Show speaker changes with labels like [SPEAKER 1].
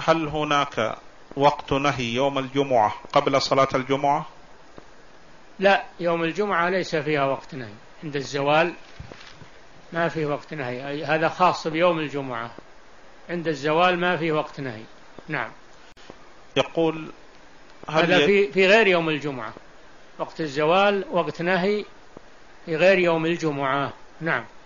[SPEAKER 1] هل هناك وقت نهي يوم الجمعة قبل صلاة الجمعة؟
[SPEAKER 2] لا، يوم الجمعة ليس فيها وقت نهي، عند الزوال ما فيه وقت نهي، هذا خاص بيوم الجمعة، عند الزوال ما فيه وقت نهي. نعم.
[SPEAKER 1] يقول
[SPEAKER 2] هذا في غير يوم الجمعة، وقت الزوال وقت نهي في غير يوم الجمعة. نعم.